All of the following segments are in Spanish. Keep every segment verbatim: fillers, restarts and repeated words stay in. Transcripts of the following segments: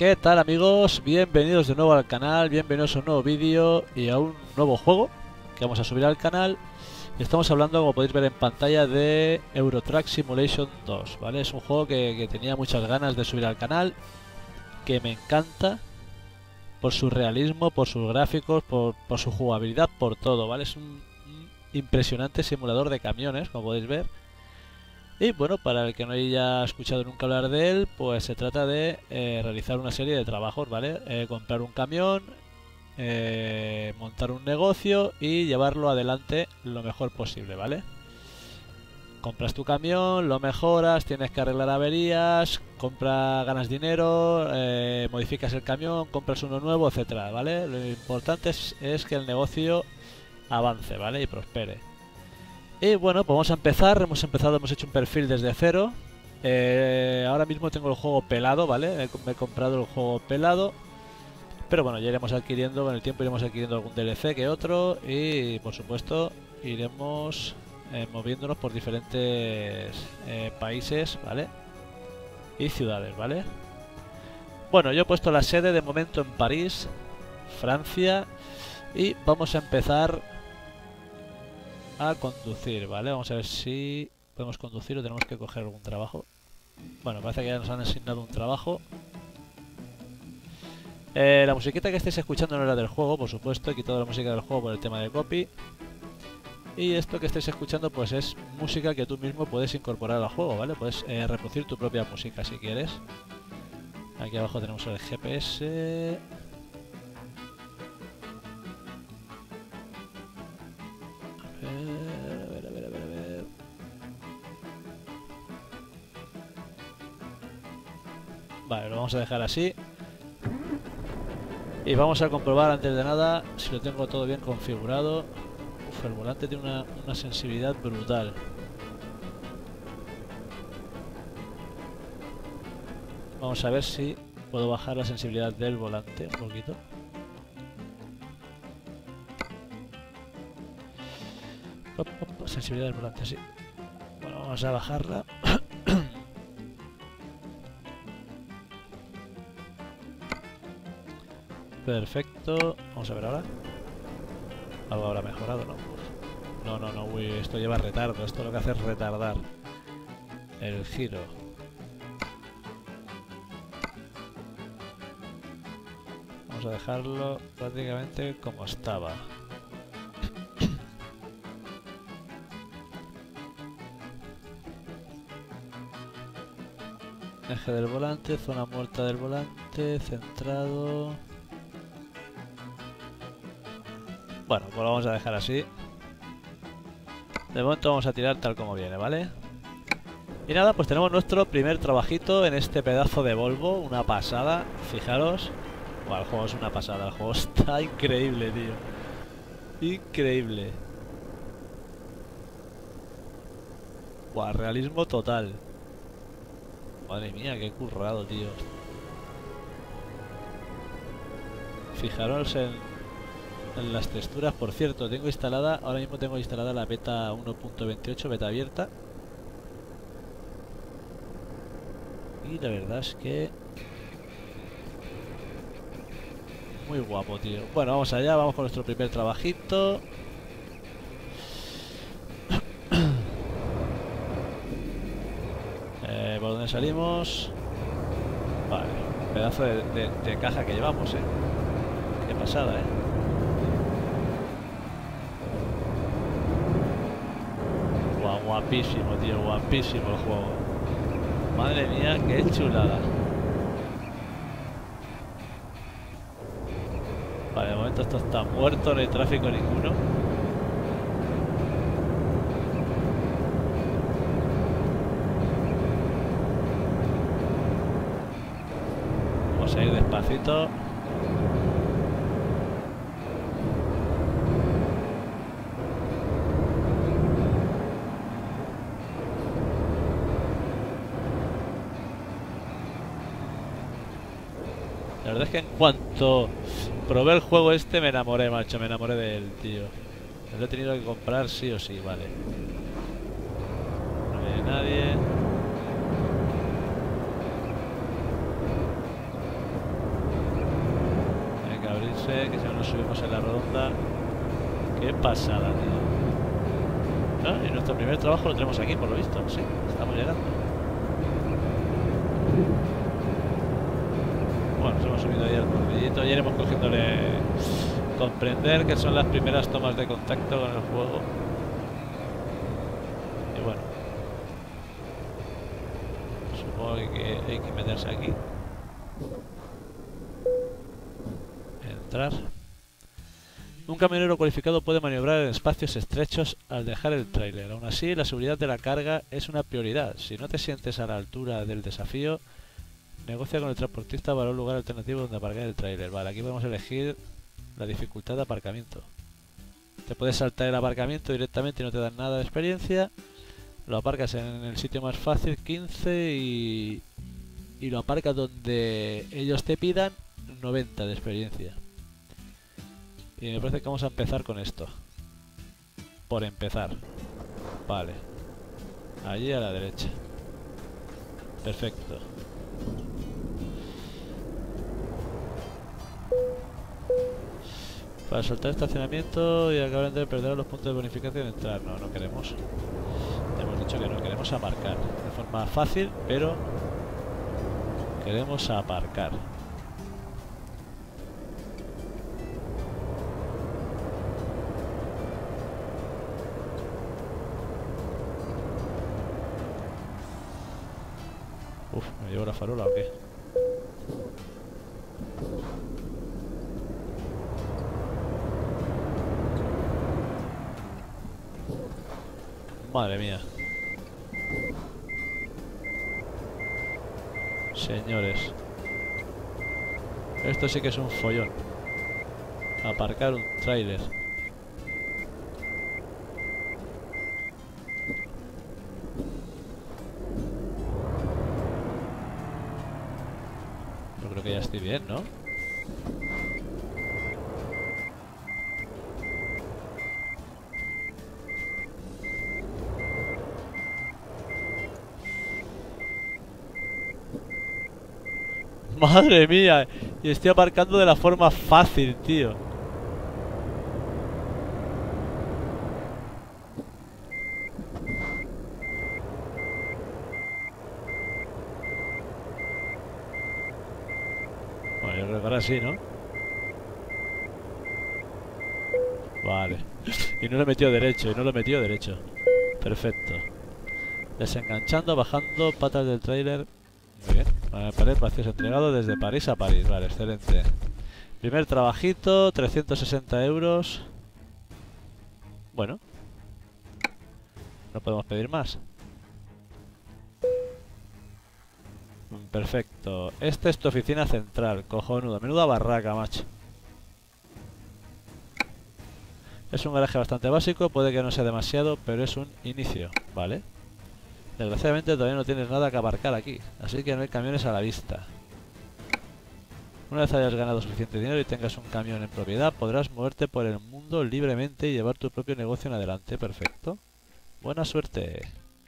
¿Qué tal, amigos? Bienvenidos de nuevo al canal, bienvenidos a un nuevo vídeo y a un nuevo juego que vamos a subir al canal. Estamos hablando, como podéis ver en pantalla, de Euro Truck Simulation dos, ¿vale? Es un juego que, que tenía muchas ganas de subir al canal, que me encanta por su realismo, por sus gráficos, por, por su jugabilidad, por todo, ¿vale? Es un, un impresionante simulador de camiones, como podéis ver. Y bueno, para el que no haya escuchado nunca hablar de él, pues se trata de eh, realizar una serie de trabajos, ¿vale? Eh, comprar un camión, eh, montar un negocio y llevarlo adelante lo mejor posible, ¿vale? Compras tu camión, lo mejoras, tienes que arreglar averías, compras, ganas dinero, eh, modificas el camión, compras uno nuevo, etcétera, ¿vale? Lo importante es, es que el negocio avance, ¿vale? Y prospere. Y bueno, pues vamos a empezar. Hemos empezado, hemos hecho un perfil desde cero. Eh, ahora mismo tengo el juego pelado, ¿vale? Me he comprado el juego pelado. Pero bueno, ya iremos adquiriendo, con el tiempo iremos adquiriendo algún D L C que otro. Y por supuesto, iremos eh, moviéndonos por diferentes eh, países, ¿vale? Y ciudades, ¿vale? Bueno, yo he puesto la sede de momento en París, Francia. Y vamos a empezar a conducir, ¿vale? Vamos a ver si podemos conducir o tenemos que coger algún trabajo. Bueno, parece que ya nos han asignado un trabajo. Eh, la musiquita que estáis escuchando no era del juego, por supuesto. He quitado la música del juego por el tema de copy. Y esto que estáis escuchando pues es música que tú mismo puedes incorporar al juego, ¿vale? Puedes eh, reproducir tu propia música si quieres. Aquí abajo tenemos el G P S. A ver, a ver, a ver, a ver. Vale, lo vamos a dejar así. Y vamos a comprobar antes de nada si lo tengo todo bien configurado. Uf, el volante tiene una, una sensibilidad brutal. Vamos a ver si puedo bajar la sensibilidad del volante un poquito. Pop, pop, sensibilidad del volante, sí. Bueno, vamos a bajarla. Perfecto. Vamos a ver ahora. Algo habrá mejorado, ¿no? No, no, no. Uy, esto lleva retardo. Esto lo que hace es retardar el giro. Vamos a dejarlo prácticamente como estaba. Eje del volante, zona muerta del volante, centrado. Bueno, pues lo vamos a dejar así. De momento vamos a tirar tal como viene, ¿vale? Y nada, pues tenemos nuestro primer trabajito en este pedazo de Volvo. Una pasada, fijaros. Bueno, el juego es una pasada, el juego está increíble, tío. Increíble. Buah, realismo total. Madre mía, qué currado, tío. Fijaros en, en las texturas. Por cierto, tengo instalada, ahora mismo tengo instalada la beta uno punto veintiocho, beta abierta. Y la verdad es que muy guapo, tío. Bueno, vamos allá, vamos con nuestro primer trabajito. Eh, ¿por dónde salimos? Vale, pedazo de, de, de caja que llevamos, eh. Qué pasada, eh. Guau, guapísimo, tío, guapísimo el juego. Madre mía, qué chulada. Vale, de momento esto está muerto, no hay tráfico ninguno. Vamos a ir despacito. La verdad es que en cuanto probé el juego este me enamoré, macho, me enamoré del tío. Me lo he tenido que comprar sí o sí, vale. No hay nadie. sé, que si no nos subimos en la redonda. Qué pasada, tío. ¿No? Y nuestro primer trabajo lo tenemos aquí, por lo visto. Sí, estamos llegando. Bueno, nos hemos subido ahí al bordillito. Ya iremos cogiéndole... Comprender que son las primeras tomas de contacto con el juego. Y bueno. Supongo que hay que meterse aquí. Entrar. Un camionero cualificado puede maniobrar en espacios estrechos al dejar el tráiler. Aún así, la seguridad de la carga es una prioridad. Si no te sientes a la altura del desafío, negocia con el transportista para un lugar alternativo donde aparcar el tráiler. Vale, aquí podemos elegir la dificultad de aparcamiento. Te puedes saltar el aparcamiento directamente y no te dan nada de experiencia. Lo aparcas en el sitio más fácil, quince, y, y lo aparcas donde ellos te pidan, noventa de experiencia. Y me parece que vamos a empezar con esto. Por empezar. Vale. Allí a la derecha. Perfecto. Para soltar estacionamiento y acabar de perder los puntos de bonificación y entrar. No, no queremos. Hemos dicho que no, queremos aparcar. De forma fácil, pero queremos aparcar. Uf, ¿me llevo la farola o qué? Madre mía. Señores. Esto sí que es un follón. Aparcar un tráiler. Yo creo que ya estoy bien, ¿no? Madre mía. Y estoy aparcando de la forma fácil, tío. Bueno, yo creo que ahora sí, ¿no? Vale. Y no lo he metido derecho, y no lo he metido derecho. Perfecto. Desenganchando, bajando, patas del tráiler. Muy bien. Vale, pared, vacíos entregado desde París a París. Vale, excelente. Primer trabajito, trescientos sesenta euros. Bueno. No podemos pedir más. Perfecto. Esta es tu oficina central. Cojonudo. Menuda barraca, macho. Es un garaje bastante básico. Puede que no sea demasiado, pero es un inicio. Vale. Desgraciadamente todavía no tienes nada que aparcar aquí. Así que no hay camiones a la vista. Una vez hayas ganado suficiente dinero y tengas un camión en propiedad, podrás moverte por el mundo libremente y llevar tu propio negocio en adelante. Perfecto. Buena suerte.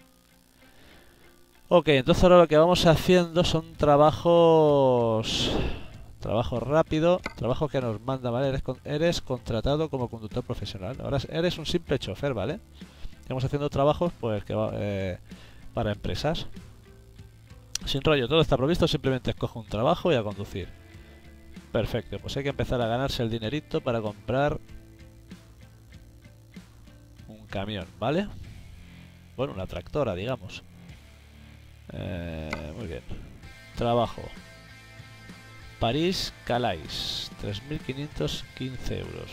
Ok, entonces ahora lo que vamos haciendo son trabajos... Trabajo rápido, trabajo que nos manda, ¿vale? Eres, con... eres contratado como conductor profesional. Ahora eres un simple chofer, ¿vale? Estamos haciendo trabajos, pues, que va, eh, para empresas. Sin rollo, todo está provisto, simplemente escoge un trabajo y a conducir. Perfecto, pues hay que empezar a ganarse el dinerito para comprar un camión, ¿vale? Bueno, una tractora, digamos. Eh, muy bien. Trabajo. París, Calais. tres mil quinientos quince euros.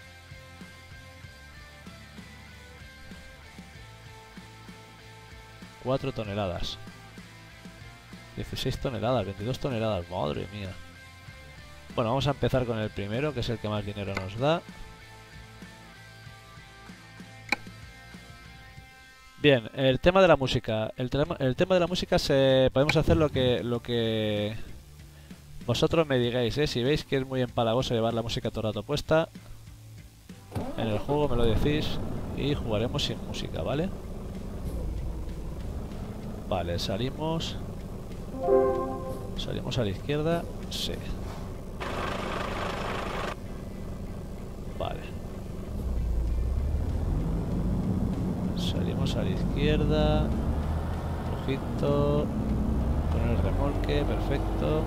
cuatro toneladas. dieciséis toneladas, veintidós toneladas. Madre mía. Bueno, vamos a empezar con el primero, que es el que más dinero nos da. Bien, el tema de la música. El tema, el tema de la música se podemos hacer lo que lo que vosotros me digáis, ¿eh? Si veis que es muy empalagoso llevar la música todo el rato puesta, en el juego me lo decís y jugaremos sin música, ¿vale? Vale, salimos. Salimos a la izquierda. Sí. Vale. Salimos a la izquierda. Ojito. Con el remolque, perfecto.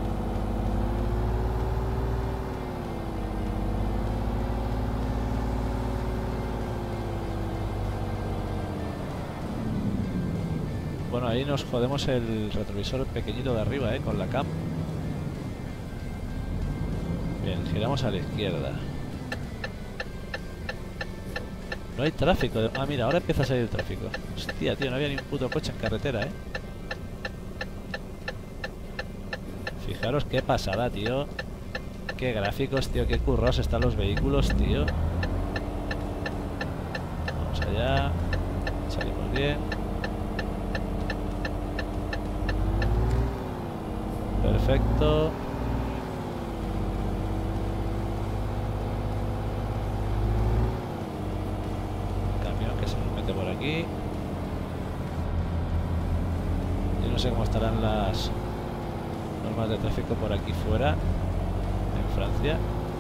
Bueno, ahí nos jodemos el retrovisor pequeñito de arriba, eh, con la cam. Bien, giramos a la izquierda. No hay tráfico. Ah, mira, ahora empieza a salir el tráfico. Hostia, tío, no había ni un puto coche en carretera, eh. Fijaros qué pasada, tío. Qué gráficos, tío, qué currados están los vehículos, tío. Vamos allá. Salimos bien. Perfecto. Camión que se nos mete por aquí. Yo no sé cómo estarán las normas de tráfico por aquí fuera, en Francia.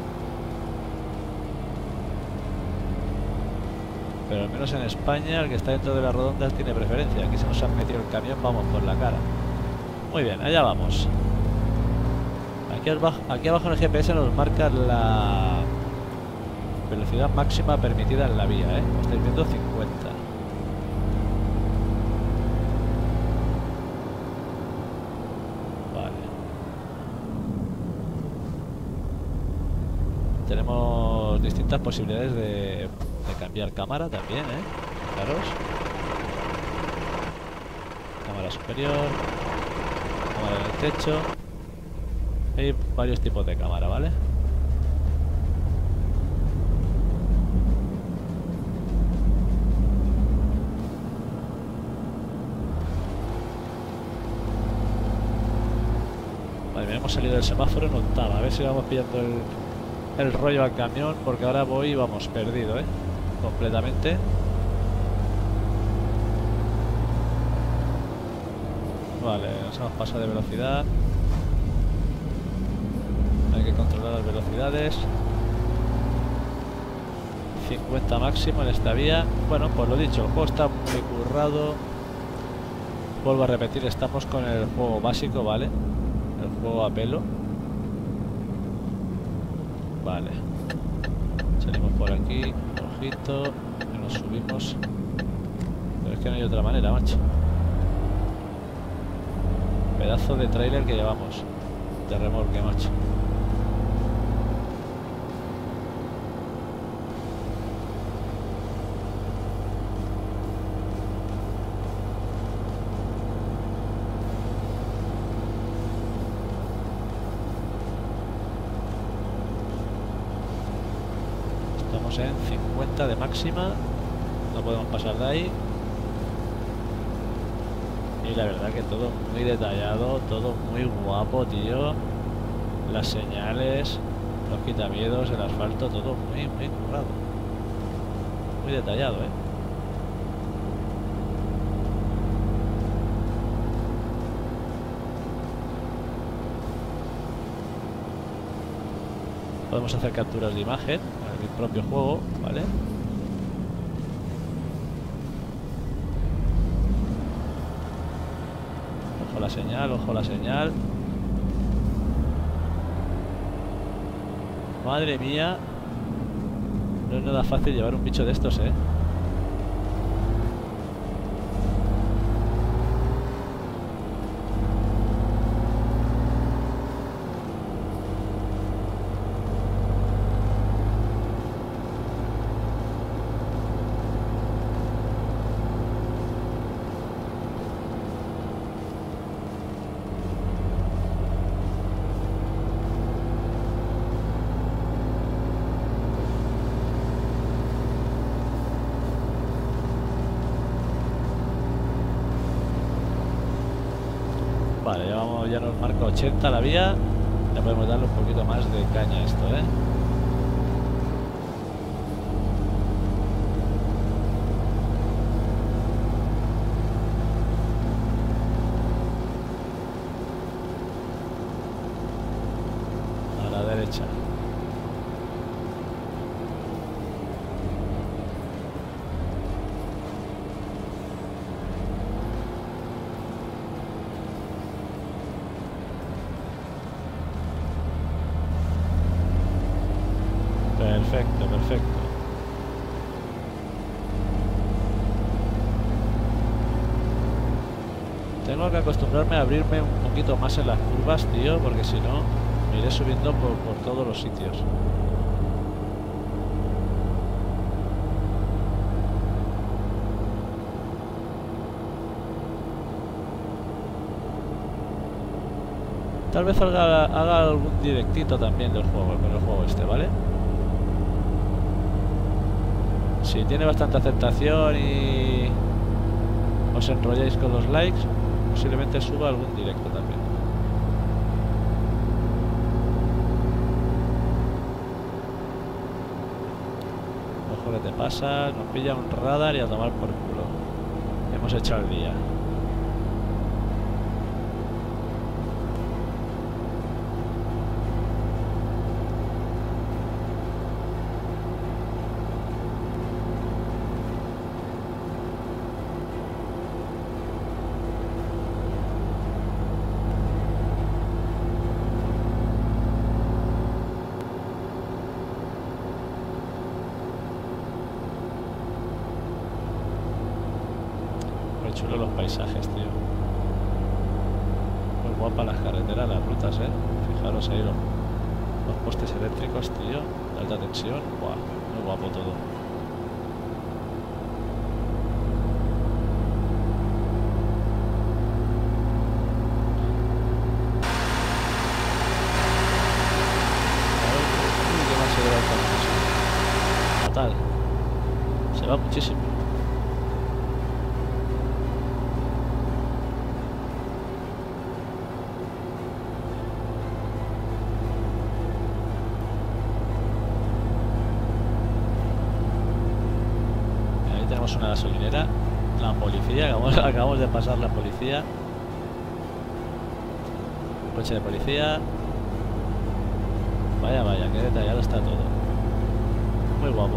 Pero al menos en España, el que está dentro de las redondas tiene preferencia. Aquí se nos ha metido el camión, vamos por la cara. Muy bien, allá vamos. Aquí abajo, aquí abajo en el G P S nos marca la velocidad máxima permitida en la vía, ¿eh? Como estáis viendo, cincuenta. Vale. Tenemos distintas posibilidades de, de cambiar cámara también, ¿eh? Fijaros. Cámara superior. Cámara en el techo. Hay varios tipos de cámara, ¿vale? Vale, hemos salido del semáforo en octava. A ver si vamos pillando el, el rollo al camión, porque ahora voy, vamos, perdido, ¿eh? Completamente. Vale, nos hemos pasado de velocidad. Hay que controlar las velocidades. cincuenta máximo en esta vía. Bueno, pues lo dicho, el juego está muy currado. Vuelvo a repetir, estamos con el juego básico, ¿vale? El juego a pelo. Vale. Salimos por aquí. Ojito. Y nos subimos. Pero es que no hay otra manera, macho. Pedazo de tráiler que llevamos. De remolque, macho. Estamos en cincuenta de máxima. No podemos pasar de ahí. Y la verdad que todo muy detallado, todo muy guapo, tío. Las señales, los quitamiedos, el asfalto, todo muy, muy currado. Muy detallado, eh. Podemos hacer capturas de imagen en el propio juego, ¿vale? Ojo la señal, ojo la señal. Madre mía. No es nada fácil llevar un bicho de estos, ¿eh? Vale, ya, vamos, ya nos marca ochenta la vía. Ya podemos darle un poquito más de caña a esto, ¿eh? A la derecha. Perfecto, perfecto. Tengo que acostumbrarme a abrirme un poquito más en las curvas, tío, porque si no me iré subiendo por, por todos los sitios. Tal vez haga, haga algún directito también del juego, con el juego este, ¿vale? Si tiene bastante aceptación y os enrolláis con los likes, posiblemente suba algún directo también. Ojo que te pasa, nos pilla un radar y a tomar por culo. Hemos echado el día. Chulo los paisajes, tío. Muy guapa las carreteras, las rutas, eh. Fijaros ahí los, los postes eléctricos, tío, de alta tensión. Buah, muy guapo todo. Uy, qué mal se ve el fatal. Se va muchísimo. Una gasolinera, la policía, acabamos, acabamos de pasar la policía, un coche de policía, vaya vaya, qué detallado está todo, muy guapo.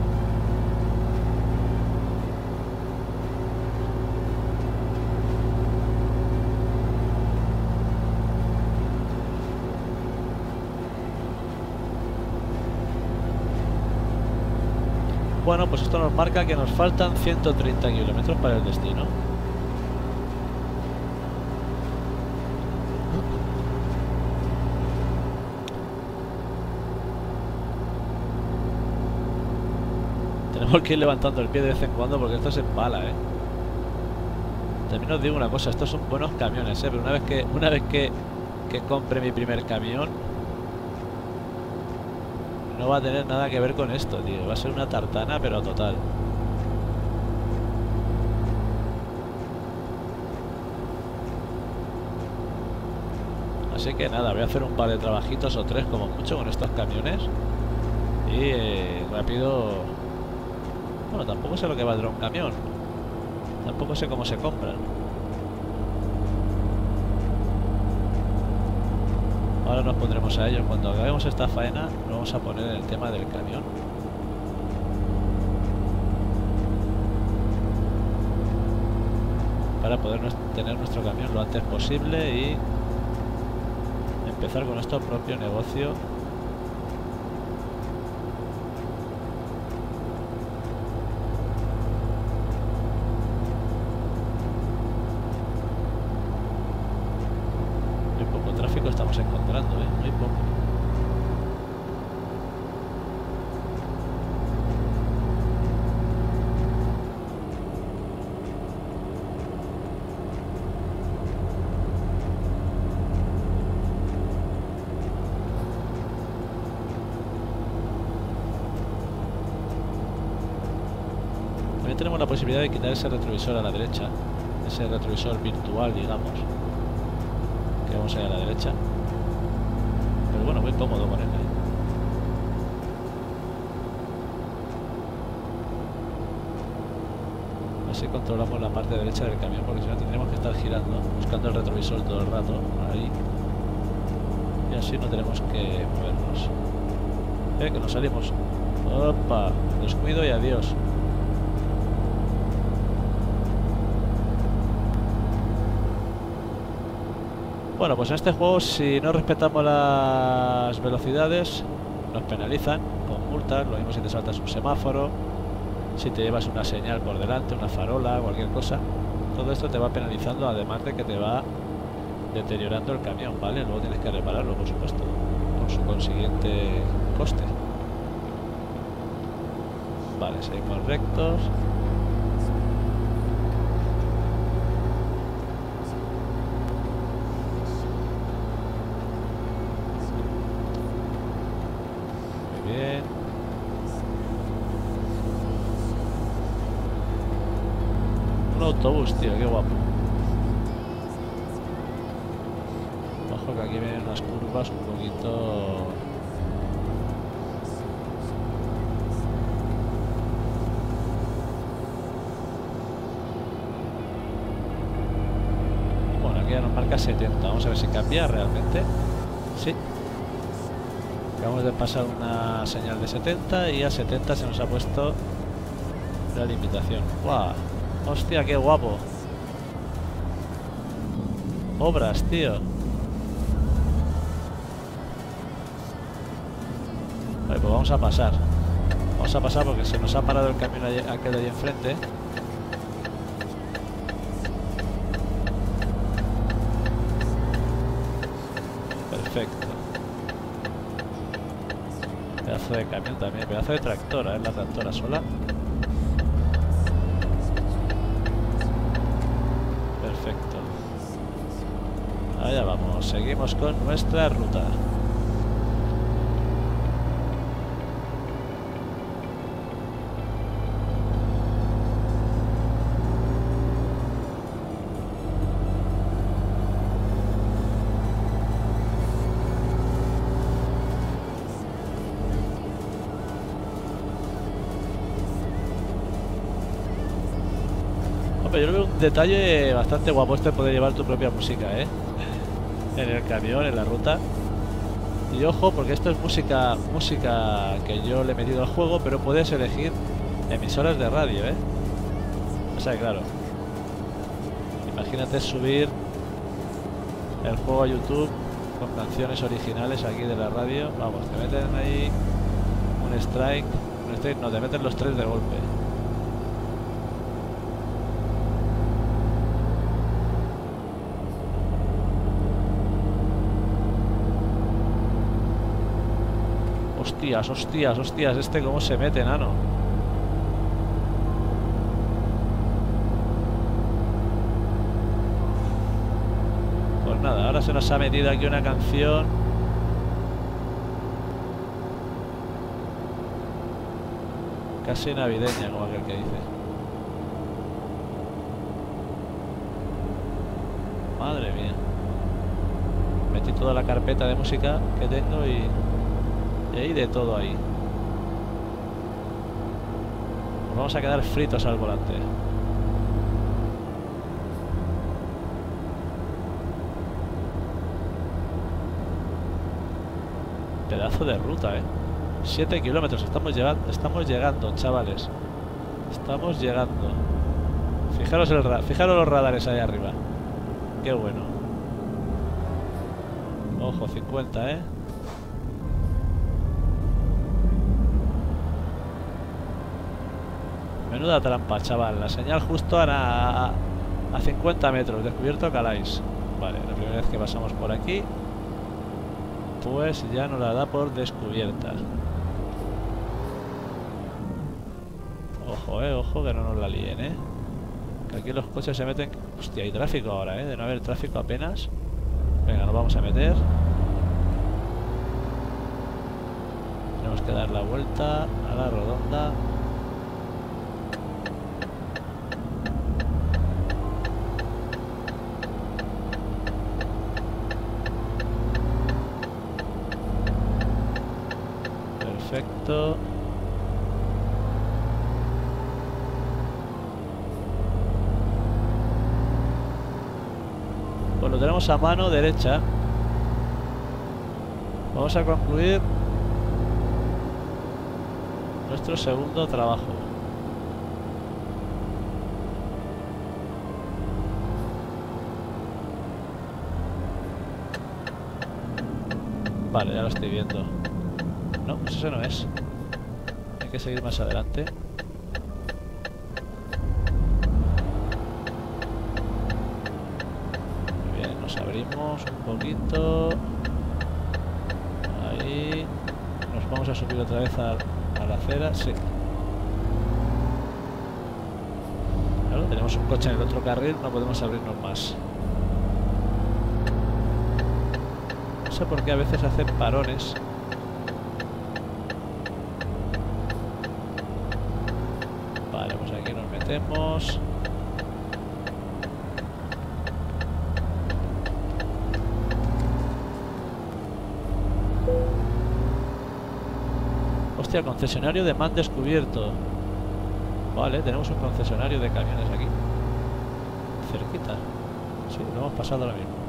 Bueno, pues esto nos marca que nos faltan ciento treinta kilómetros para el destino. Tenemos que ir levantando el pie de vez en cuando porque esto se empala, ¿eh? También os digo una cosa, estos son buenos camiones, ¿eh? Pero una vez que, una vez que, que compre mi primer camión, no va a tener nada que ver con esto, tío. Va a ser una tartana, pero total. Así que nada, voy a hacer un par de trabajitos o tres como mucho con estos camiones. Y eh, rápido... Bueno, tampoco sé lo que valdrá un camión. Tampoco sé cómo se compran. Ahora nos pondremos a ello. Cuando acabemos esta faena, nos vamos a poner en el tema del camión. Para poder tener nuestro camión lo antes posible y empezar con nuestro propio negocio. Muy poco tráfico estamos encontrando, ¿eh? Muy poco. También tenemos la posibilidad de quitar ese retrovisor a la derecha, ese retrovisor virtual, digamos, que vamos a ir a la derecha, pero bueno, muy cómodo con él, ¿eh? Así controlamos la parte derecha del camión, porque si no tendríamos que estar girando, buscando el retrovisor todo el rato, ahí, y así no tenemos que movernos. Eh, que nos salimos. Opa, descuido y adiós. Bueno, pues en este juego, si no respetamos las velocidades, nos penalizan con multas. Lo mismo si te saltas un semáforo, si te llevas una señal por delante, una farola, cualquier cosa. Todo esto te va penalizando, además de que te va deteriorando el camión, ¿vale? Luego tienes que repararlo, por supuesto, con su consiguiente coste. Vale, seguimos rectos. Muy bien. Un autobús, tío, qué guapo. Ojo que aquí vienen unas curvas un poquito... Bueno, aquí ya nos marca setenta. Vamos a ver si cambia realmente. Sí. Acabamos de pasar una señal de setenta y a setenta se nos ha puesto la limitación. ¡Guau! ¡Hostia, qué guapo! Obras, tío. Vale, pues vamos a pasar. Vamos a pasar porque se nos ha parado el camión allí, aquel de ahí enfrente. Perfecto. Pedazo de camión también, pedazo de tractora, es la tractora sola. Perfecto. Allá vamos, seguimos con nuestra ruta. Yo veo un detalle bastante guapo este, poder llevar tu propia música, ¿eh? En el camión, en la ruta. Y ojo, porque esto es música música que yo le he metido al juego, pero puedes elegir emisoras de radio, ¿eh? O sea, claro, imagínate subir el juego a YouTube con canciones originales aquí de la radio. Vamos, te meten ahí un strike, un strike, no, te meten los tres de golpe. Hostias, hostias, hostias, este cómo se mete, nano. Pues nada, ahora se nos ha metido aquí una canción. Casi navideña, como aquel que dice. Madre mía. Metí toda la carpeta de música que tengo y... Y hay de todo ahí. Nos vamos a quedar fritos al volante. Pedazo de ruta, eh. siete kilómetros. Estamos llegando, estamos llegando, chavales. Estamos llegando. Fijaros, el ra fijaros los radares ahí arriba. Qué bueno. Ojo, cincuenta, eh. Menuda trampa, chaval. La señal justo a, a, a cincuenta metros. Descubierto Calais. Vale, la primera vez que pasamos por aquí, pues ya nos la da por descubierta. Ojo, eh, ojo, que no nos la líen, eh. Que aquí los coches se meten... Hostia, hay tráfico ahora, eh. De no haber tráfico apenas. Venga, nos vamos a meter. Tenemos que dar la vuelta a la redonda. Perfecto. Pues lo tenemos a mano derecha. Vamos a concluir nuestro segundo trabajo. Vale, ya lo estoy viendo. No, pues eso no es. que seguir más adelante. Muy bien, nos abrimos un poquito. Ahí. Nos vamos a subir otra vez a, a la acera. Sí. Claro, tenemos un coche en el otro carril, no podemos abrirnos más. No sé por qué a veces hacen parones. Vale, pues aquí nos metemos. Hostia, concesionario de man descubierto. Vale, tenemos un concesionario de camiones aquí. Cerquita. Sí, lo hemos pasado ahora mismo.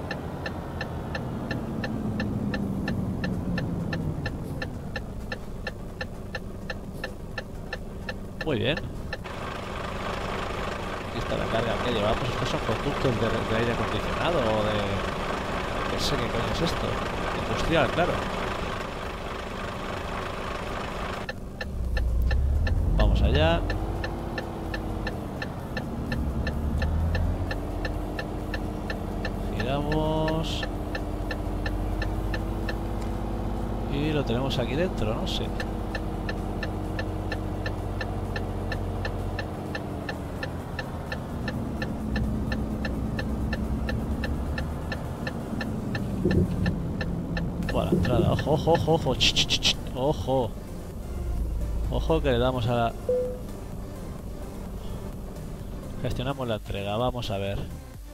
Muy bien. Aquí está la carga que llevamos. Estos son conductos de, de aire acondicionado o de... No sé qué coño es esto. Industrial, claro. Vamos allá. Giramos. Y lo tenemos aquí dentro, no sé. Buena entrada. Ojo, ojo, ojo, ojo. Ch, ch, ch, ojo. Ojo que le damos a la... Gestionamos la entrega. Vamos a ver.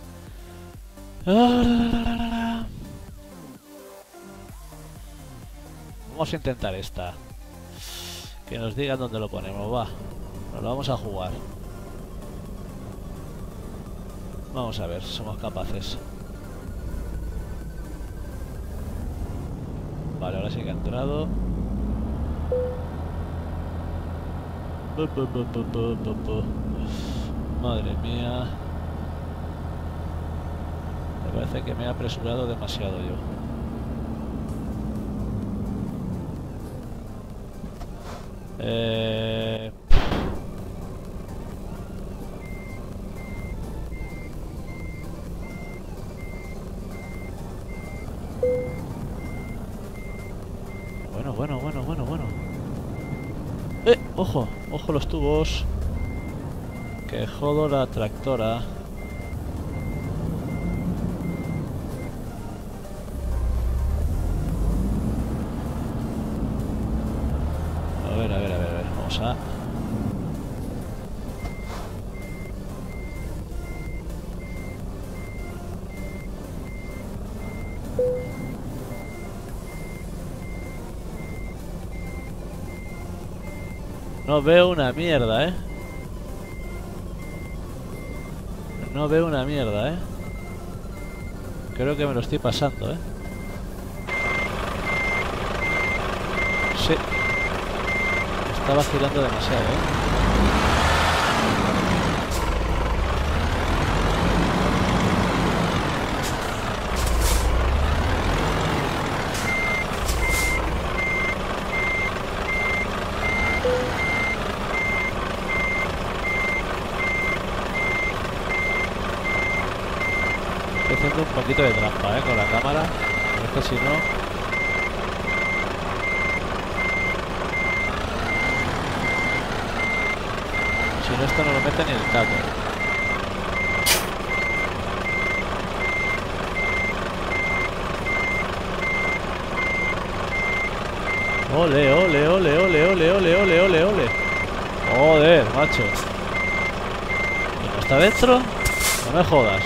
Vamos a intentar esta. Que nos digan dónde lo ponemos. Va. Nos lo vamos a jugar. Vamos a ver si somos capaces. Vale, ahora sí que ha entrado. Bu, bu, bu, bu, bu, bu, bu. Madre mía. Me parece que me he apresurado demasiado yo. Eh... Bueno, bueno, bueno, bueno, bueno. ¡Eh! ¡Ojo! ¡Ojo los tubos! Que jodo la tractora. A ver, a ver, a ver, a ver. Vamos a... No veo una mierda, ¿eh? No veo una mierda, ¿eh? Creo que me lo estoy pasando, ¿eh? Sí. Estaba girando demasiado, ¿eh? Estoy haciendo un poquito de trampa, ¿eh? Con la cámara. Pero es que si no... Si no, esto no lo mete ni el taco. Ole, ole, ole, ole, ole, ole, ole, ole, ole. Joder, macho. ¿Y no está dentro? No me jodas.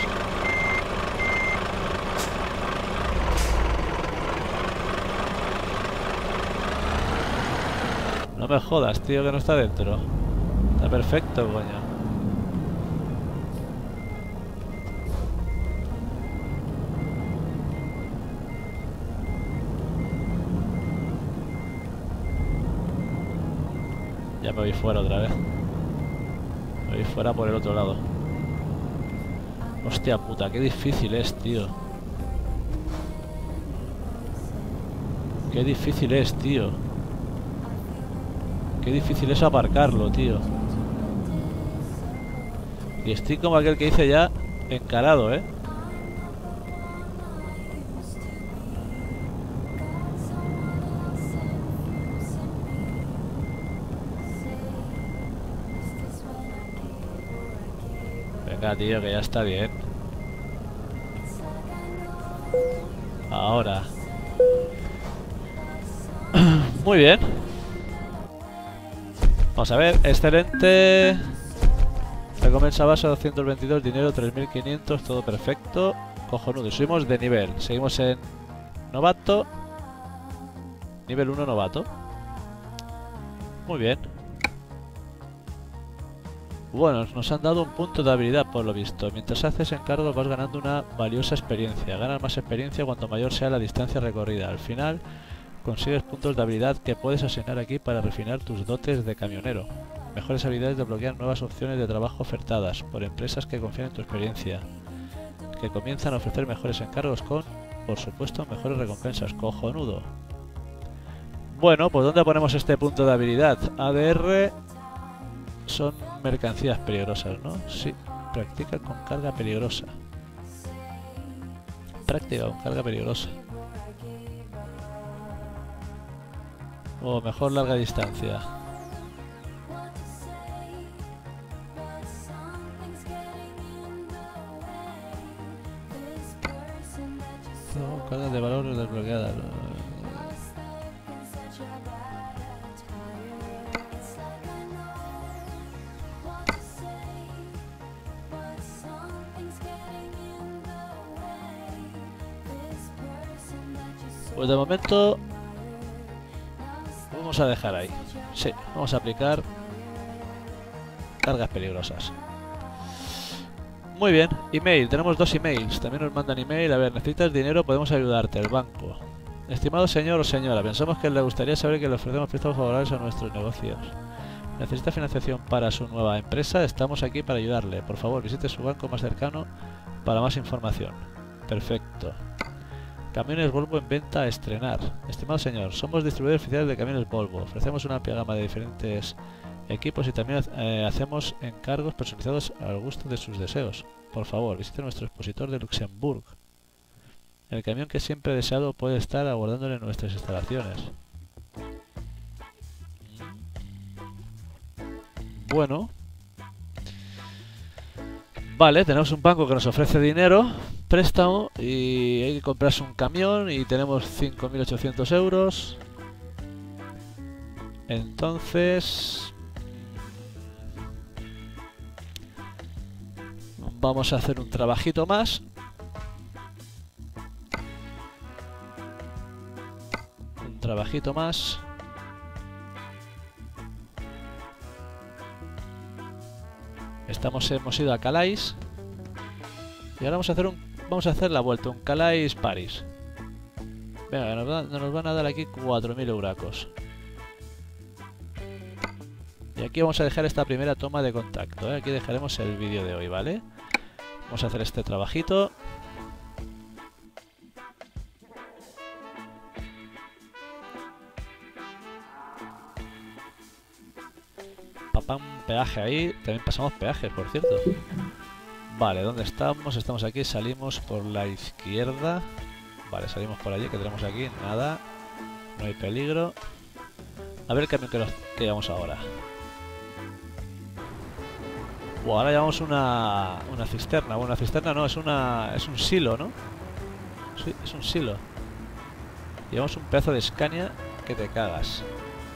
No me jodas, tío, que no está dentro. Está perfecto, coño. Ya me voy fuera otra vez. Me voy fuera por el otro lado. Hostia puta, qué difícil es, tío. Qué difícil es, tío. Qué difícil es aparcarlo, tío. Y estoy como aquel que dice ya encarado, ¿eh? Venga, tío, que ya está bien. Ahora. Muy bien. Vamos a ver, excelente. Recompensa base doscientos veintidós, dinero tres mil quinientos, todo perfecto. Cojonudo, subimos de nivel. Seguimos en novato. Nivel uno novato. Muy bien. Bueno, nos han dado un punto de habilidad por lo visto. Mientras haces encargos vas ganando una valiosa experiencia. Ganas más experiencia cuanto mayor sea la distancia recorrida. Al final consigues puntos de habilidad que puedes asignar aquí para refinar tus dotes de camionero. Mejores habilidades desbloquean nuevas opciones de trabajo ofertadas por empresas que confían en tu experiencia, que comienzan a ofrecer mejores encargos con, por supuesto, mejores recompensas. Cojonudo. Bueno, pues ¿dónde ponemos este punto de habilidad? A D R son mercancías peligrosas, ¿no? Sí, practica con carga peligrosa. Práctica con carga peligrosa. O mejor larga distancia. No, carga de valor desbloqueada. Pues de momento vamos a dejar ahí. Sí, vamos a aplicar cargas peligrosas. Muy bien, email, tenemos dos emails. También nos mandan email. A ver, necesitas dinero, podemos ayudarte, el banco. Estimado señor o señora, pensamos que le gustaría saber que le ofrecemos préstamos favorables a nuestros negocios. ¿Necesita financiación para su nueva empresa? Estamos aquí para ayudarle. Por favor, visite su banco más cercano para más información. Perfecto. Camiones Volvo en venta a estrenar. Estimado señor, somos distribuidores oficiales de camiones Volvo. Ofrecemos una amplia gama de diferentes equipos y también eh, hacemos encargos personalizados al gusto de sus deseos. Por favor, visite nuestro expositor de Luxemburgo. El camión que siempre he deseado puede estar aguardándole en nuestras instalaciones. Bueno. Vale, tenemos un banco que nos ofrece dinero, préstamo, y hay que comprarse un camión y tenemos cinco mil ochocientos euros. Entonces vamos a hacer un trabajito más. Un trabajito más. Estamos, hemos ido a Calais y ahora vamos a hacer un, vamos a hacer la vuelta, un Calais París. Venga, nos, va, nos van a dar aquí cuatro mil euracos. Y aquí vamos a dejar esta primera toma de contacto, ¿eh? Aquí dejaremos el vídeo de hoy, ¿vale? Vamos a hacer este trabajito. Papá, un peaje ahí. También pasamos peajes, por cierto. Vale, ¿dónde estamos? Estamos aquí, salimos por la izquierda. Vale, salimos por allí, que tenemos aquí. Nada. No hay peligro. A ver el camión que, nos, que llevamos ahora. Wow, ahora llevamos una, una cisterna. Bueno, una cisterna no, es una es un silo, ¿no? Sí, es un silo. Llevamos un pedazo de Scania que te cagas.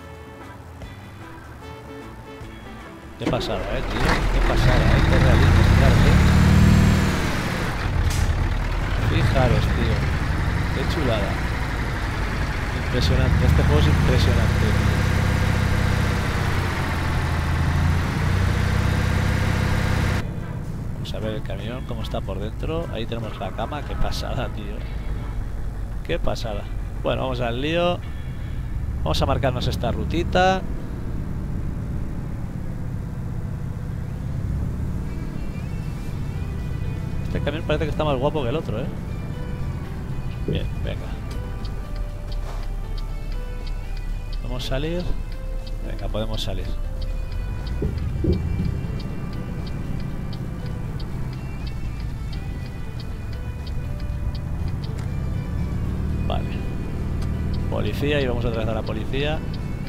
Qué pasada, eh, tío. Qué pasada, eh. Qué realismo, fijaros, eh. Fijaros, tío. Qué chulada. Impresionante. Este juego es impresionante. Vamos a ver el camión, cómo está por dentro. Ahí tenemos la cama. Qué pasada, tío. Qué pasada. Bueno, vamos al lío. Vamos a marcarnos esta rutita. Este camión parece que está más guapo que el otro, ¿eh? Bien, venga. Vamos a salir. Venga, podemos salir. Vale. Policía, y vamos otra vez a la policía.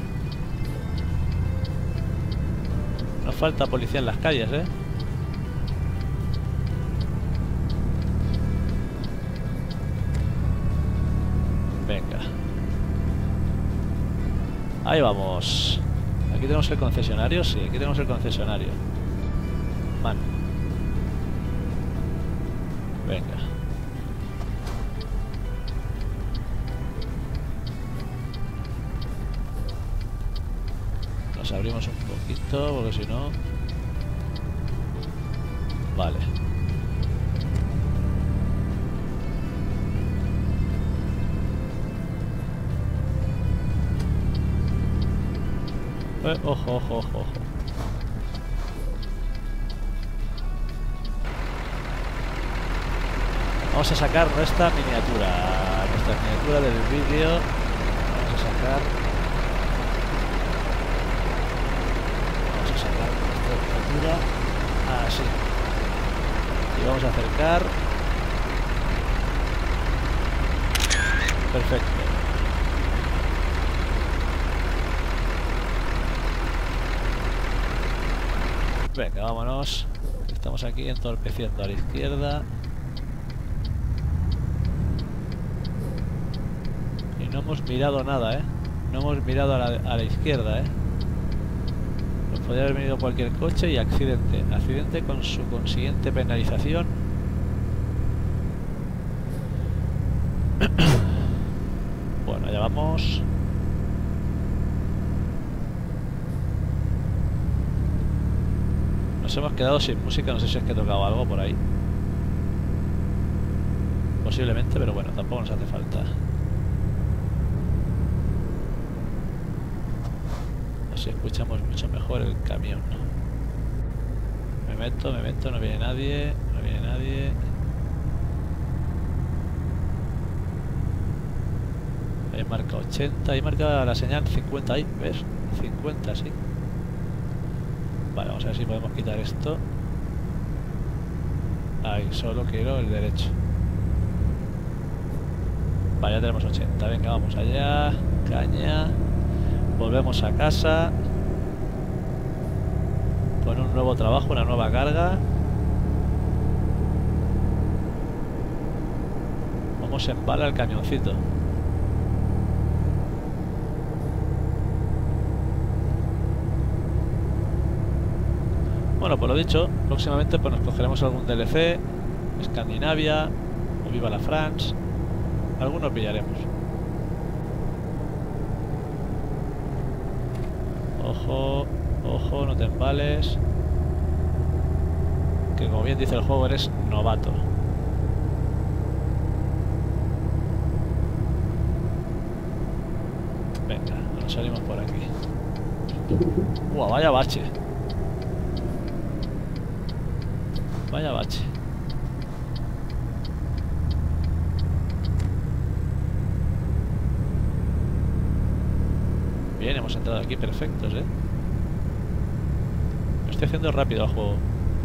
Nos falta policía en las calles, ¿eh? Venga. Ahí vamos. Aquí tenemos el concesionario, sí, aquí tenemos el concesionario. Man. Venga. Nos abrimos un poquito, porque si no... Vale. Eh, ojo, ojo, ojo, ojo. Vamos a sacar nuestra miniatura. Nuestra miniatura del vídeo. Vamos a sacar. Vamos a sacar nuestra miniatura. Así. Y vamos a acercar. Perfecto. Venga, vámonos. Estamos aquí entorpeciendo a la izquierda. Y no hemos mirado nada, ¿eh? No hemos mirado a la, a la izquierda, ¿eh? Nos podría haber venido cualquier coche y accidente. Accidente con su consiguiente penalización. Bueno, ya vamos. Nos hemos quedado sin música, no sé si es que he tocado algo por ahí. Posiblemente, pero bueno, tampoco nos hace falta. Así escuchamos mucho mejor el camión. Me meto, me meto, no viene nadie, no viene nadie. Ahí marca ochenta, ahí marca la señal cincuenta, ahí, ¿ves? cincuenta, sí. Vale, vamos a ver si podemos quitar esto. Ahí, solo quiero el derecho. Vale, ya tenemos ochenta. Venga, vamos allá. Caña. Volvemos a casa. Con un nuevo trabajo, una nueva carga. Vamos en bala al camioncito. Bueno, por lo dicho, próximamente pues nos cogeremos algún D L C, Escandinavia, o Viva la France. Algunos pillaremos. Ojo, ojo, no te embales. Que como bien dice el juego, eres novato. Venga, nos salimos por aquí. Uah, vaya bache. Vaya bache. Bien, hemos entrado aquí perfectos, ¿eh? Lo estoy haciendo rápido al juego.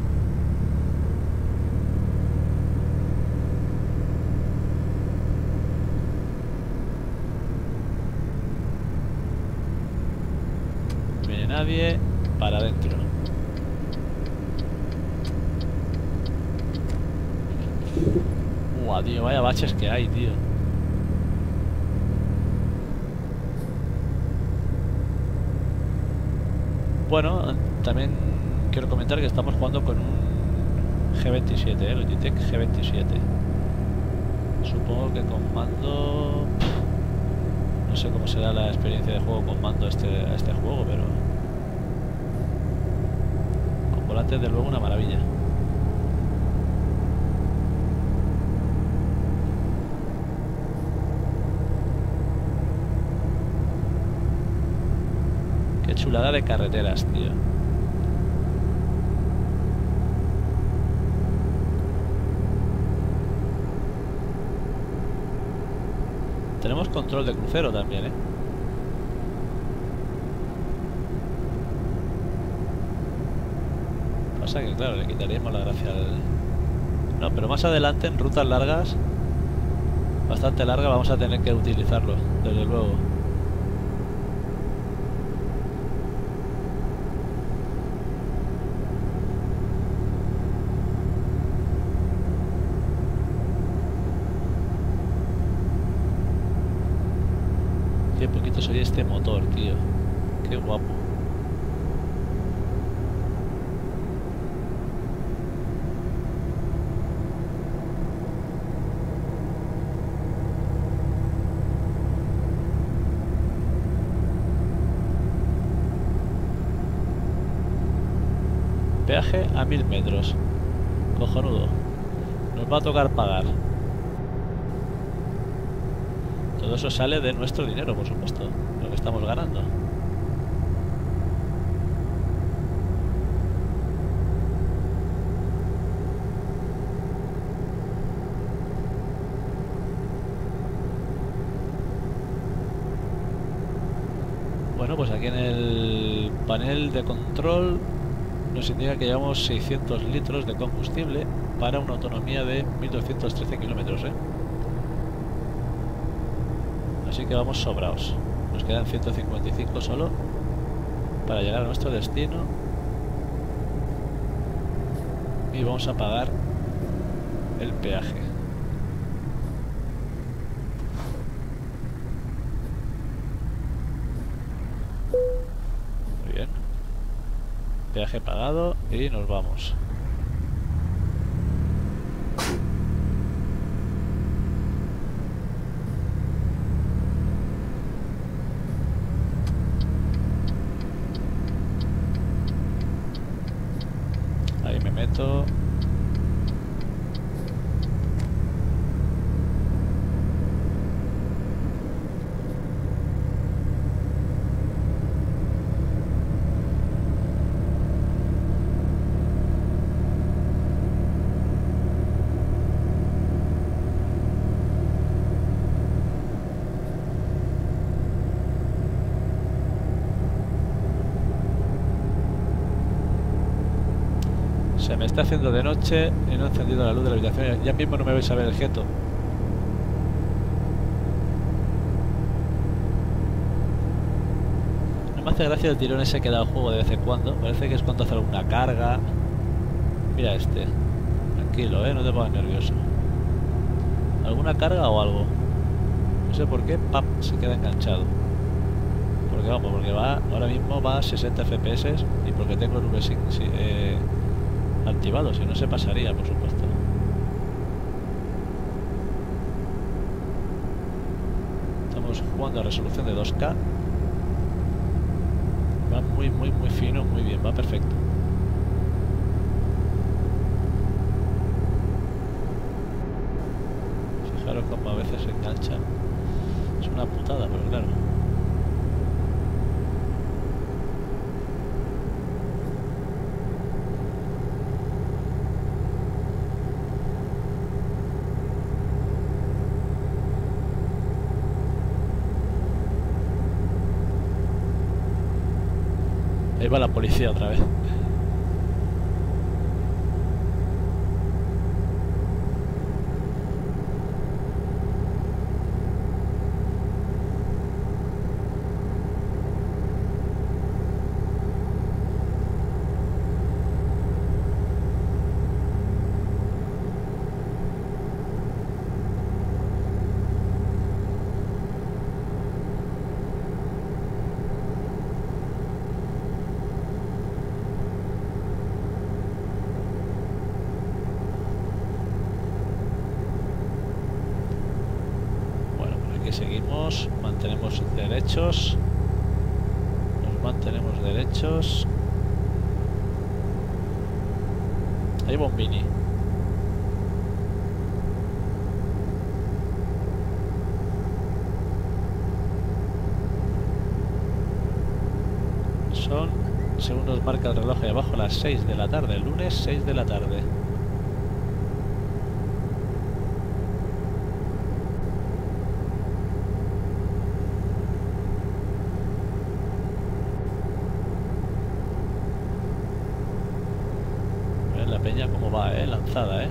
No viene nadie. Para adentro. Uah, tío, vaya baches que hay, tío. Bueno, también quiero comentar que estamos jugando con un G veintisiete, ¿eh? Logitech G veintisiete. Supongo que con mando... No sé cómo será la experiencia de juego con mando a este, a este juego, pero... Con volante, de luego, una maravilla. Qué chulada de carreteras, tío. Tenemos control de crucero también, ¿eh? pasa que, claro, le quitaríamos la gracia al... No, pero más adelante, en rutas largas, bastante largas, vamos a tener que utilizarlo, desde luego. Qué poquito soy este motor, tío. Qué guapo. Peaje a mil metros. Cojonudo. Nos va a tocar pagar. Todo eso sale de nuestro dinero, por supuesto. Lo que estamos ganando. Bueno, pues aquí en el panel de control nos indica que llevamos seiscientos litros de combustible para una autonomía de mil doscientos trece kilómetros, ¿eh? Así que vamos sobraos. Nos quedan ciento cincuenta y cinco solo para llegar a nuestro destino. Y vamos a pagar el peaje. Muy bien. Peaje pagado y nos vamos. Ahí me meto. Se me está haciendo de noche y no he encendido la luz de la habitación. Ya mismo no me vais a ver el jeto. No me hace gracia el tirón ese que da el juego de vez en cuando. Parece que es cuando hace alguna carga. Mira este. Tranquilo, eh, no te pongas nervioso. ¿Alguna carga o algo? No sé por qué, ¡pap!, se queda enganchado. Porque vamos, porque va, ahora mismo va a sesenta F P S y porque tengo el V cinco eh, activado, si no se pasaría, por supuesto. Estamos jugando a resolución de dos K. Va muy, muy, muy fino, muy bien, va perfecto. Fijaros cómo a veces se engancha. Es una putada, pero claro. Ahí va la policía otra vez. Seguimos, mantenemos derechos, nos mantenemos derechos. Ahí va un mini. Son, según nos marca el reloj de abajo, las seis de la tarde, el lunes seis de la tarde. va, eh, lanzada, eh.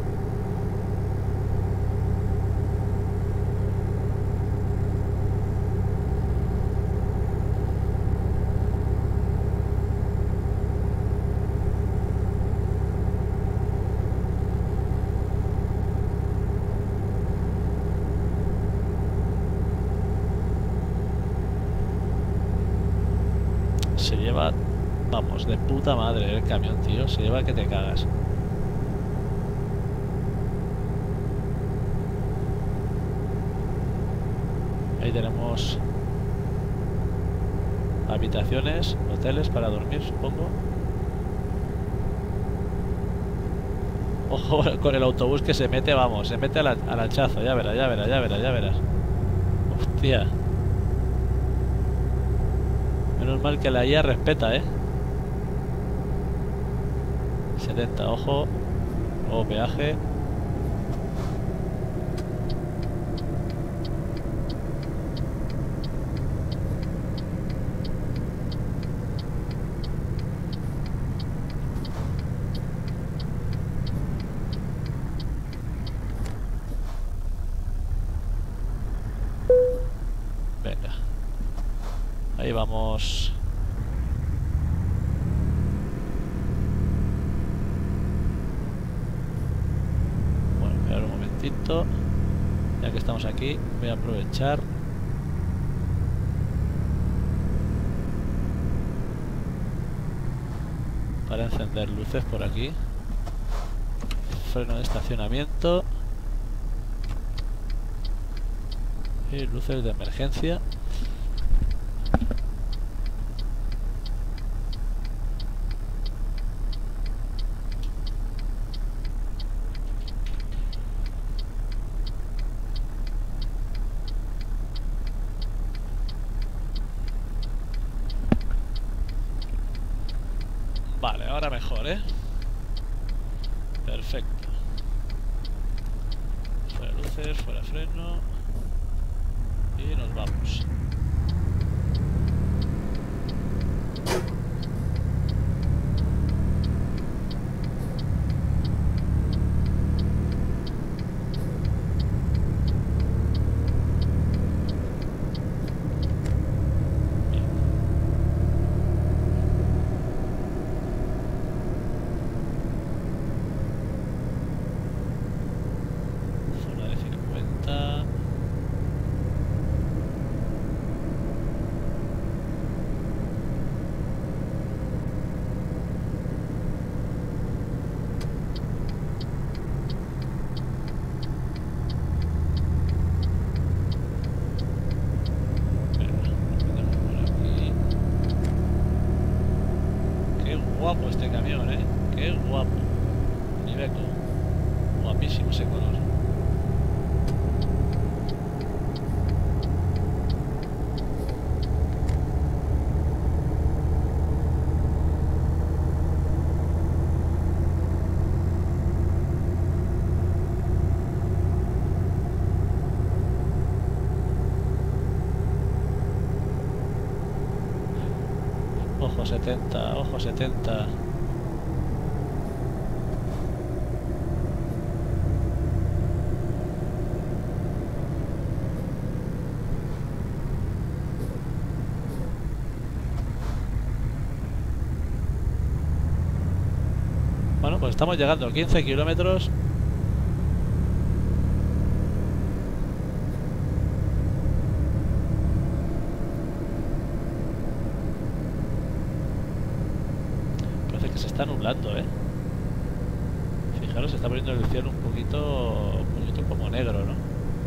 Se lleva, vamos, de puta madre el camión, tío. Se lleva que te cagas. Ahí tenemos habitaciones, hoteles para dormir, supongo. Ojo con el autobús que se mete, vamos, se mete al, al hachazo. Ya verás, ya verás, ya verás, ya verás. Hostia. Menos mal que la I A respeta, eh. setenta, ojo. Nuevo peaje. Venga. Ahí vamos. Bueno, esperar un momentito. Ya que estamos aquí, voy a aprovechar. Para encender luces por aquí. Freno de estacionamiento. Y luces de emergencia. Vale, ahora mejor, ¿eh? Perfecto. Fuera luces, fuera freno. Y nos vamos. Zona de cincuenta. Guapo este camión, eh. Qué guapo. Iveco. Guapísimo ese color. Ojo setenta, ojo setenta. Bueno, pues estamos llegando a quince kilómetros. Parece que se está nublando, eh. Fijaros, se está poniendo el cielo un poquito, un poquito como negro, ¿no?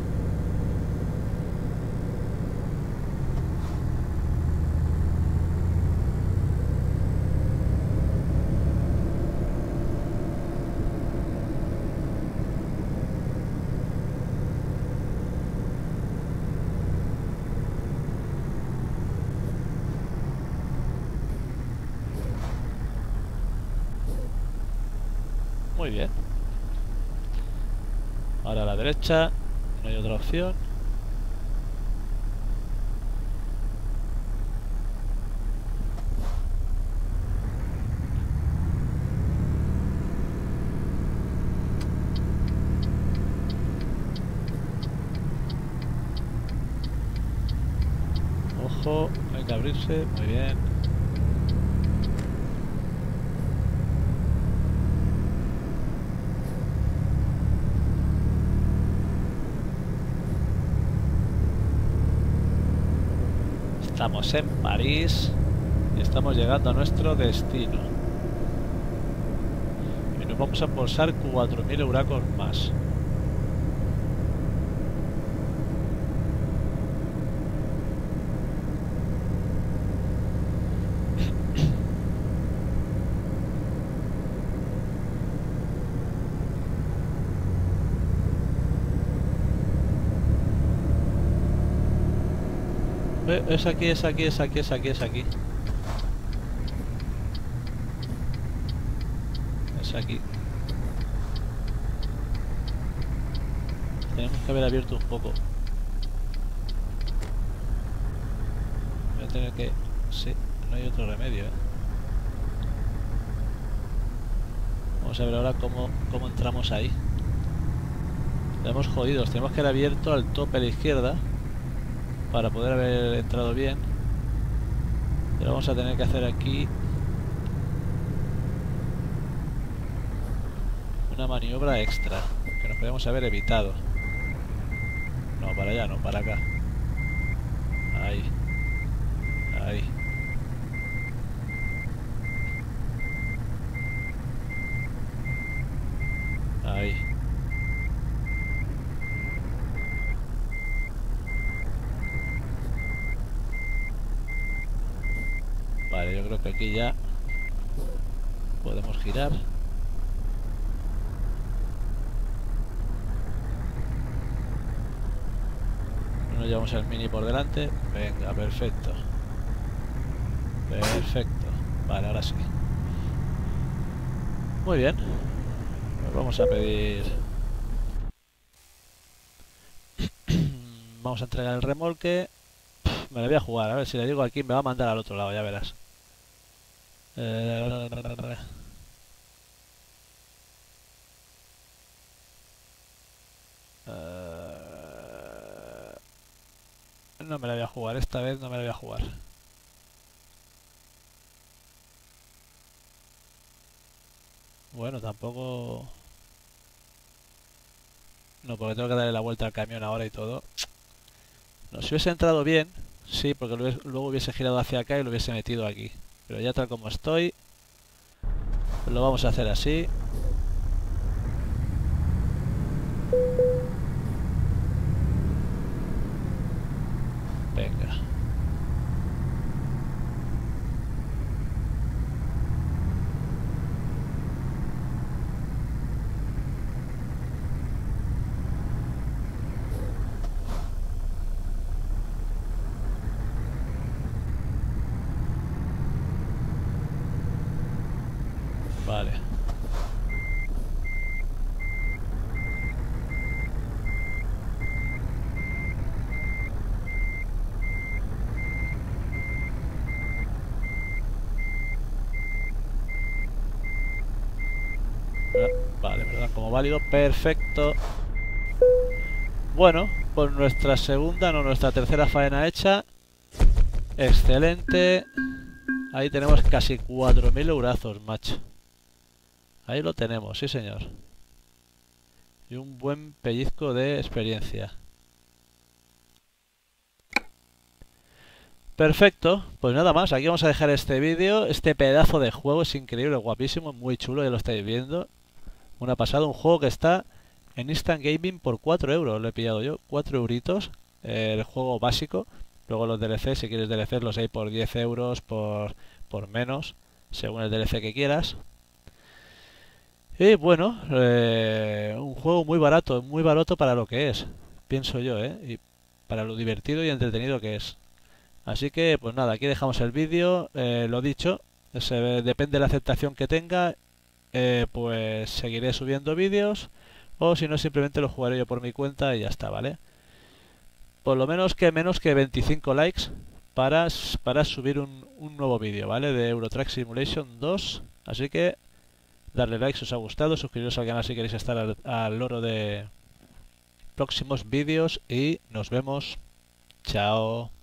Muy bien. Ahora a la derecha. No hay otra opción. abajo, hay que abrirse, muy bien. Estamos en París y estamos llegando a nuestro destino. Y nos vamos a embolsar cuatro mil euracos más. Eh, es aquí, es aquí, es aquí, es aquí, es aquí. Es aquí. Tenemos que haber abierto un poco. Voy a tener que... Sí, no hay otro remedio, ¿eh? Vamos a ver ahora cómo, cómo entramos ahí. Estamos jodidos, tenemos que haber abierto al tope a la izquierda para poder haber entrado bien. Pero vamos a tener que hacer aquí una maniobra extra que nos podemos haber evitado. No, para allá, no, para acá. Ahí. Ahí. Ahí. Vale, yo creo que aquí ya podemos girar. No nos llevamos el mini por delante. Venga, perfecto. Perfecto. Vale, ahora sí. Muy bien. Pues vamos a pedir... Vamos a entregar el remolque. Me lo voy a jugar, a ver si le digo aquí me va a mandar al otro lado, ya verás. Eh... Eh... No me la voy a jugar, esta vez no me la voy a jugar. Bueno, tampoco... No, porque tengo que darle la vuelta al camión ahora y todo. No, si hubiese entrado bien, sí, porque luego hubiese girado hacia acá y lo hubiese metido aquí. Pero ya tal como estoy, pues lo vamos a hacer así. Venga. Vale. Vale, ¿verdad? Como válido, perfecto. Bueno, pues nuestra segunda, no, nuestra tercera faena hecha. Excelente. Ahí tenemos casi cuatro mil eurazos, macho. Ahí lo tenemos, sí señor. Y un buen pellizco de experiencia. Perfecto, pues nada más, aquí vamos a dejar este vídeo. Este pedazo de juego es increíble, guapísimo, muy chulo, ya lo estáis viendo. Una pasada, un juego que está en Instant Gaming por cuatro euros, lo he pillado yo, cuatro euritos, eh, el juego básico. Luego los D L C, si quieres D L C los hay por diez euros, por, por menos, según el D L C que quieras. Y bueno, eh, un juego muy barato, muy barato para lo que es, pienso yo, ¿eh? Y para lo divertido y entretenido que es. Así que, pues nada, aquí dejamos el vídeo, eh, lo dicho, se, depende de la aceptación que tenga, eh, pues seguiré subiendo vídeos, o si no, simplemente lo jugaré yo por mi cuenta y ya está, ¿vale? Por lo menos que menos que veinticinco likes para, para subir un, un nuevo vídeo, ¿vale? De Euro Truck Simulation dos, así que... darle like si os ha gustado, suscribiros al canal si queréis estar al, al loro de próximos vídeos y nos vemos. Chao.